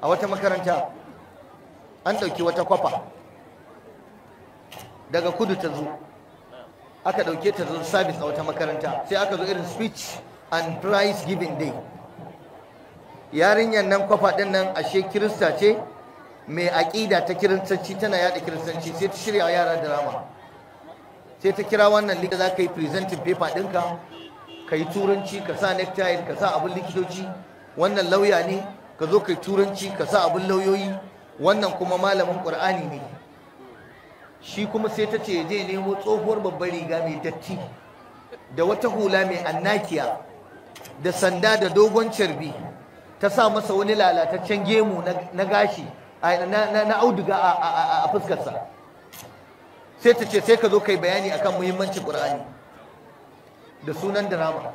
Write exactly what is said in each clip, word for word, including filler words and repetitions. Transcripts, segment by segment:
a wata makaranta an ɗauki wata kwafa daga kudu ta zo, aka ɗauke ta zo sabis a wata makaranta, sai aka zo irin speech and prize giving day. Yarinyar nan kwafa ɗin nan ashe kirista ce mai aƙida ta kiristanci, tana yada kiristanci, sai ta shirya yara drama, sai ta kira wannan likita za ka yi presenting paper ɗinka, ka yi turanci, ka sa necktie, ka sa abin likitoci, wannan lauya ne ka zo ka yi turanci, ka sa abin lauyoyi, wannan kuma malamin ƙur'ani ne. Shi kuma sai ta ce je nemo tsohuwar babbar riga mai datti da wata hula mai annakiya da sanda da dogon carbi, ta sa masa wani lalataccen gemu na gashi na auduga a fuskarsa, sai ta ce sai ka zo kai bayani akan muhimmancin Qur'ani da sunan drama.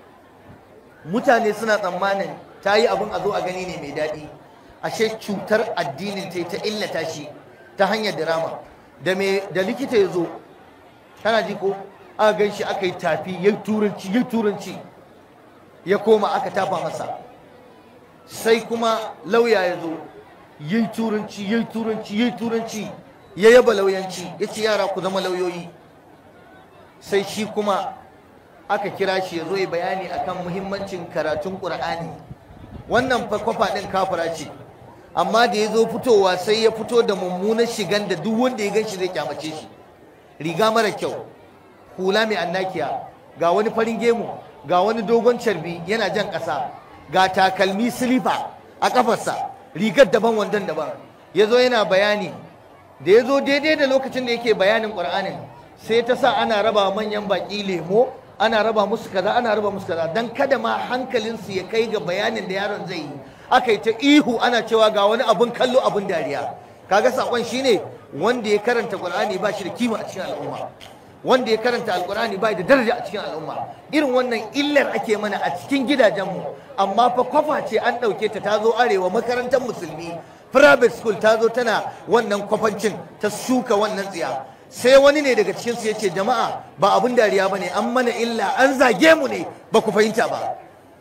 Mutane suna tsammanin ta yi abin a zo a gani ne mai daɗi, ashe cutar addinin ta ta illata shi ta hanyar drama. Da me da likita ya zo, kana ji ko, aka gan shi aka yi tafi, yayi turanci yayi turanci, ya koma aka tafa masa. Sai kuma lauya ya zo, yayi turanci yayi turanci yayi turanci, ya yaba lauyanci, ya ce yara ku zama lauyoyi. Sai shi kuma aka kira shi ya zo ya bayani akan muhimmancin karatun Qur'ani. Wannan fa kwafa din kafira ce, amma da ya zo fitowa sai ya fito da mummunan shigan da duk wanda ya ganshi zai kyamace shi. Riga mara kyau, hula mai annakiya, ga wani farin gemu, ga wani dogon carbi yana jan ƙasa, ga takalmi silifa a kafarsa, rigar daban wandon daban. Ya zo yana bayani, da ya zo daidai da lokacin da yake bayanin Qur'anin, sai ta sa ana raba manyan baƙi lemo, ana raba musu kaza ana raba musu kaza, dan kada ma hankalinsu ya kai ga bayanin da yaron zai yi. Aka yi ta ihu ana cewa ga wani abun kallo abun dariya. Kaga sakon shine wanda ya karanta Qur'ani ba shi da kima a cikin al'umma, wanda ya karanta Al-Qur'ani ba da daraja a cikin al'umma. Irin wannan illar ake mana a cikin gidajenmu, amma fa kwafa ce an ɗauke ta ta zo arewa, makarantar musulmi private school ta zo tana wannan kwafancin, ta shuka wannan tsiya. Sai wani ne daga cikinsu ya ce jama'a ba abun dariya ba ne, an mana illa, an zage mu ne, ba ku fahimta ba.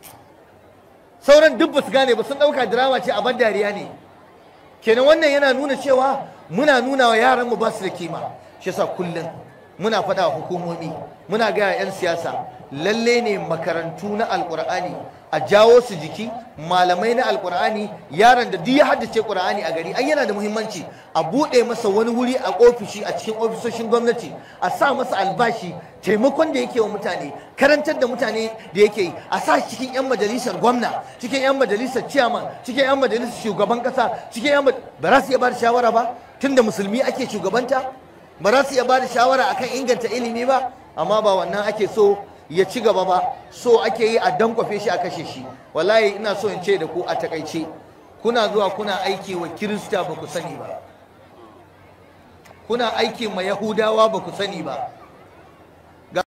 Sauran duk ba su gane ba, sun ɗauka drama ce, abin dariya ne. Kenan wannan yana nuna cewa muna nuna wa yaranmu ba su da kima. Shi yasa kullum muna faɗa wa hukumomi, muna gaya 'yan siyasa, lalle ne makarantu na Al-Qur'ani a jawo su jiki, malamai na Al-Qur'ani, yaron da duk ya haddace Qur'ani a gari ai yana da muhimmanci, a buɗe masa wani wuri a ofishi a cikin ofisoshin gwamnati, a sa masa albashi, taimakon da yake wa mutane, karantar da mutane da yake yi, a sa cikin 'yan majalisar gwamna, cikin 'yan majalisar ciyaman, cikin 'yan majalisar shugaban kasa, cikin 'yan ba za su iya ba da shawara ba, tunda musulmi ake shugabanta, ba za su iya ba da shawara akan inganta ilimi ba. Amma ba wannan ake so ya ci gaba ba, so ake yi a dankwafe shi a kashe shi. Wallahi ina so in ce da ku a takaice, kuna zuwa kuna aiki wa Kirista ba ku sani ba, kuna aiki ma Yahudawa ba ku sani ba,